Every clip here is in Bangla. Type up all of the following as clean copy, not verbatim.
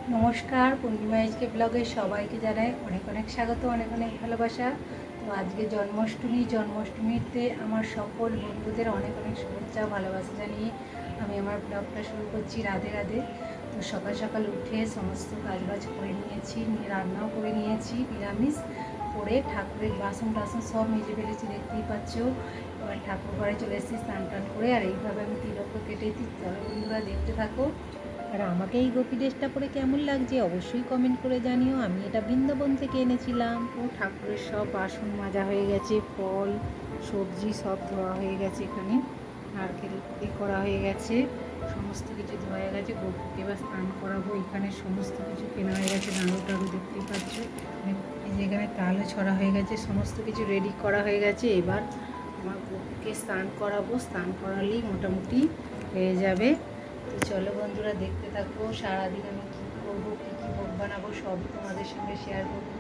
নমস্কার, পূর্ণিমা এইচকে ব্লগে সবাইকে জানাই অনেক অনেক স্বাগত, অনেক অনেক ভালোবাসা। তো আজকে জন্মাষ্টমীতে আমার সকল বন্ধুদের অনেক অনেক শুভেচ্ছা ভালোবাসা জানিয়ে আমি আমার ব্লগটা শুরু করছি। রাধে রাধে। তো সকাল সকাল উঠে সমস্ত কাজবাজ করে নিয়েছি, রান্নাও করে নিয়েছি নিরামিষ করে, ঠাকুরের বাসন টাসন সব মেজে ফেলেছি, দেখতেই পাচ্ছ। এবার ঠাকুর ঘরে চলে এসেছি স্নান টান করে, আর এইভাবে আমি তিলক কেটেছি। চলো বন্ধুরা দেখতে থাকো। আর আমাকে এই গোপী ড্রেসটা পরে কেমন লাগছে অবশ্যই কমেন্ট করে জানিও। আমি এটা বৃন্দাবন থেকে এনেছিলাম। ও ঠাকুরের সব বাসন মাজা হয়ে গেছে, ফল সবজি সব ধোয়া হয়ে গেছে, এখানে নারকেল করা হয়ে গেছে, সমস্ত কিছু ধোয়া হয়ে গেছে। গপুকে এবার স্নান করাবো। এখানে সমস্ত কিছু কেনা হয়ে গেছে, নাড়ু টাড়ু দেখতেই পাচ্ছ। এই যে এখানে তালও ছড়া হয়ে গেছে, সমস্ত কিছু রেডি করা হয়ে গেছে। এবার আমার গপুকে স্নান করাবো, স্নান করালেই মোটামুটি হয়ে যাবে। তো চলো বন্ধুরা দেখতে থাকবো। সারাদিন আমি কী করবো, কী কী ভোগ বানাবো সবই তোমাদের সঙ্গে শেয়ার করবো।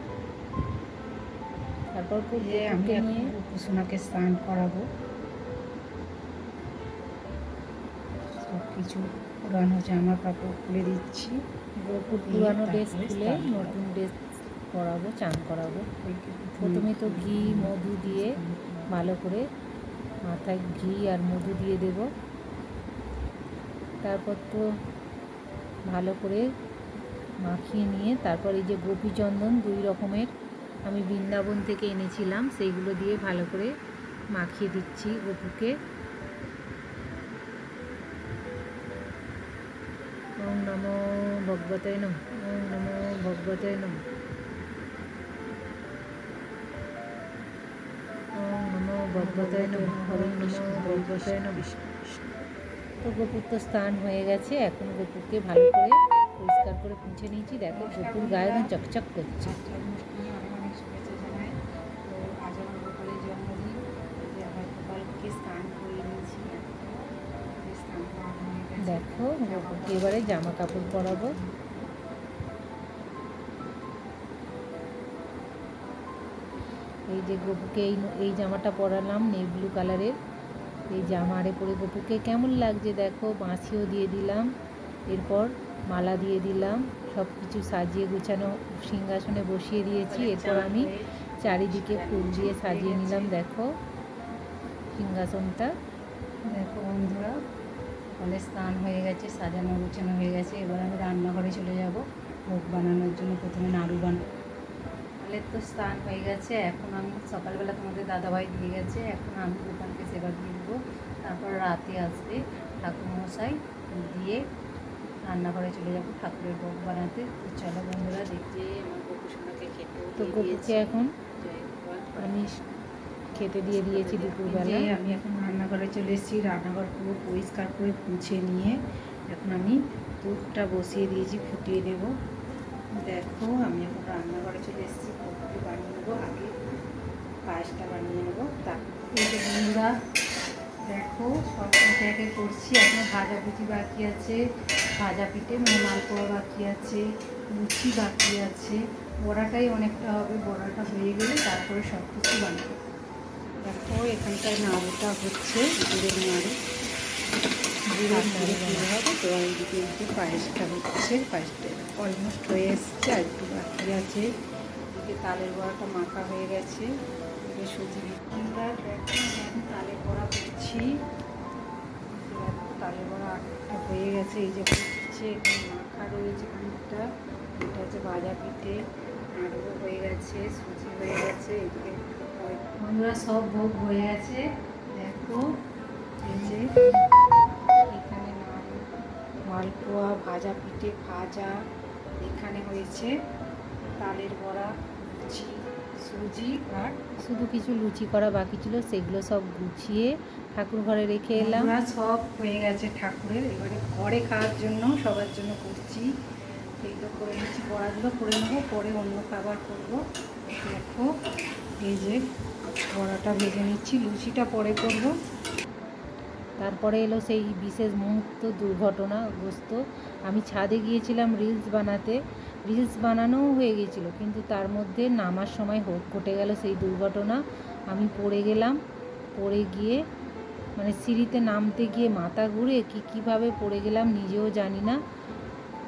তারপর যে আমি নিয়ে সোনাকে স্নান করাবো, সব কিছু পুরানো জামা কাপড় খুলে দিচ্ছি। গোপুর পুরানো ড্রেস খুলে নতুন ড্রেস পরাবো, চান করাবো। প্রথমে তো ঘি মধু দিয়ে ভালো করে মাথায় ঘি আর মধু দিয়ে দেব। তারপর তো ভালো করে মাখিয়ে নিয়ে তারপর এই যে গোপী চন্দন 2 রকমের আমি বৃন্দাবন থেকে এনেছিলাম, সেইগুলো দিয়ে ভালো করে মাখিয়ে দিচ্ছি গপুকে। ওম নমো ভগবতে নমঃ, ওম নমো ভগবতে নমঃ, ওম নমো ভগবতে নমঃ, ওম নমো ভগবতে নমঃ। তো গপুর তো স্নান হয়ে গেছে, এখন গপুকে ভালো করে পরিষ্কার করে মুছে নিয়েছি। দেখো গপুর গায়ে একদম চকচক করছে। দেখো গপুকে এবারে জামা কাপড় পরাবো। এই যে গপুকে এই জামাটা পরালাম নেভি ব্লু কালারের এই জামারে পরে গপুকে কেমন লাগছে দেখো। বাঁশিও দিয়ে দিলাম, এরপর মালা দিয়ে দিলাম, সব কিছু সাজিয়ে গুছানো সিংহাসনে বসিয়ে দিয়েছি। এরপর আমি চারিদিকে ফুল দিয়ে সাজিয়ে নিলাম। দেখো সিংহাসনটা। দেখো বন্ধুরা, ফলে স্নান হয়ে গেছে, সাজানো গোছানো হয়ে গেছে। এবার আমি রান্নাঘরে চলে যাব ভোগ বানানোর জন্য। প্রথমে নাড়ু বানাবো। ফলের তো স্নান হয়ে গেছে, এখন আমি সকালবেলা তোমাদের দাদাভাই দিয়ে গেছে, এখন আমি দোকানকে সেবা দিয়ে দেবো। তারপর রাতে আসবে ঠাকুরমশাই, দিয়ে রান্নাঘরে চলে যাব ঠাকুরের ভোগ বানাতে। তো চলো বন্ধুরা দেখতে। আমার গোপুসোনাকে খেতে তো গপুকে এখন আমি খেতে দিয়ে দিয়েছি দুপুরবেলা। আমি এখন রান্নাঘরে চলে এসেছি, রান্নাঘর পুরো পরিষ্কার করে মুছে নিয়ে এখন আমি দুধটা বসিয়ে দিয়েছি, ফুটিয়ে নেব। দেখো আমি এখন রান্নাঘরে চলে এসেছি, কফি বানিয়ে নেবো। আগে পায়েসটা বানিয়ে নেবো। তারপর এই যে বন্ধুরা দেখো সব একে একে করছি। এখন ভাজাভুজি বাকি আছে, ভাজা পিঠে মানে মালপোয়া বাকি আছে, লুচি বাকি আছে, বড়াটাই অনেকটা হবে। বড়াটা হয়ে গেলে তারপরে সব কিছু বানাবো। দেখো এখানটায় নাড়ুটা হচ্ছে, গুড়ের নাড়ু হবে। তো এইদিকে একটু পায়েসটা হচ্ছে, পায়েসটা অলমোস্ট হয়ে এসছে, আর একটু বাকি আছে। এদিকে তালের বড়াটা মাখা হয়ে গেছে, এদিকে সুজি আমরা দেখো তালের বড়া করছি। তালের বড়া আটটা হয়ে গেছে, এই যে হচ্ছে এখন মাখা রয়েছে খানিকটা। এটা হচ্ছে ভাজা পিঠে, নাড়ু হয়ে গেছে, সুজি হয়ে গেছে। এদিকে বন্ধুরা সব ভোগ হয়ে গেছে। দেখো এই যে এখানে নাড়ু, মালপোয়া, ভাজা পিঠে ভাজা, এখানে হয়েছে তালের বড়া, লুচি, সুজি, আর শুধু কিছু লুচি করা বাকি ছিল, সেগুলো সব গুছিয়ে ঠাকুর ঘরে রেখে এলাম। সব হয়ে গেছে ঠাকুরের। এবারে ঘরে খাওয়ার জন্য সবার জন্য করছি। এইগুলো করে নিচ্ছি, বড়াগুলো করে নেবো, পরে অন্য খাবার করবো। দেখো এই যে বড়াটা ভেজে নিচ্ছি, লুচিটা পরে করব। তারপরে এলো সেই বিশেষ মুহূর্ত, দুর্ঘটনাগ্রস্ত। আমি ছাদে গিয়েছিলাম রিলস বানাতে, রিলস বানানোও হয়ে গেছিলো, কিন্তু তার মধ্যে নামার সময় ঘটে গেল সেই দুর্ঘটনা। আমি পড়ে গেলাম, পড়ে গিয়ে মানে সিঁড়িতে নামতে গিয়ে মাথা ঘুরে কীভাবে পড়ে গেলাম নিজেও জানি না।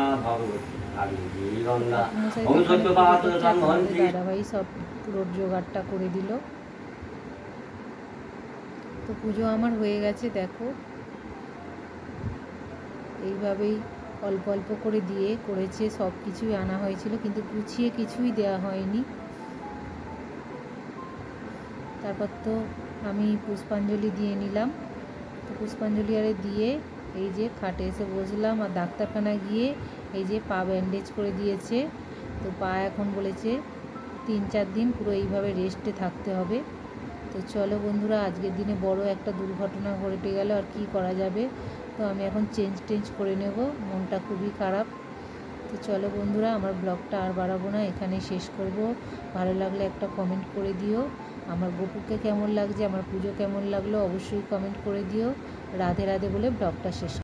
ভগবতী কালী গঙ্গা মশাই ওম তো এখানে পুজো সত্যপাত করছে, আর তোমাদের ব্রহ্মন্ত্রী দাদাভাই সব পুরো জোগাড়টা করে দিল। তো পুজো আমার হয়ে গেছে, দেখো এইভাবেই অল্প অল্প করে দিয়ে করেছে, সব কিছুই আনা হয়েছিল কিন্তু গুছিয়ে কিছুই দেওয়া হয়নি। তারপর তো আমি পুষ্পাঞ্জলি দিয়ে নিলাম। তো পুষ্পাঞ্জলি আরে দিয়ে এই যে খাটে এসে বসলাম, আর ডাক্তারখানায় গিয়ে এই যে পা ব্যান্ডেজ করে দিয়েছে। তো পা এখন বলেছে 3-4 দিন পুরো এইভাবে রেস্টে থাকতে হবে। তো চলো বন্ধুরা, আজকের দিনে বড় একটা দুর্ঘটনা ঘটে গেল, আর কি করা যাবে। তো আমি এখন চেঞ্জ করে নেব, মনটা খুবই খারাপ। তো চলো বন্ধুরা, আমার ব্লগটা আর বাড়াবো না, এখানেই শেষ করব। ভালো লাগলে একটা কমেন্ট করে দিও। আমার গপুকে কেমন লাগছে, আমার পুজো কেমন লাগলো অবশ্যই কমেন্ট করে দিও। রাধে রাধে বলে ব্লগটা শেষ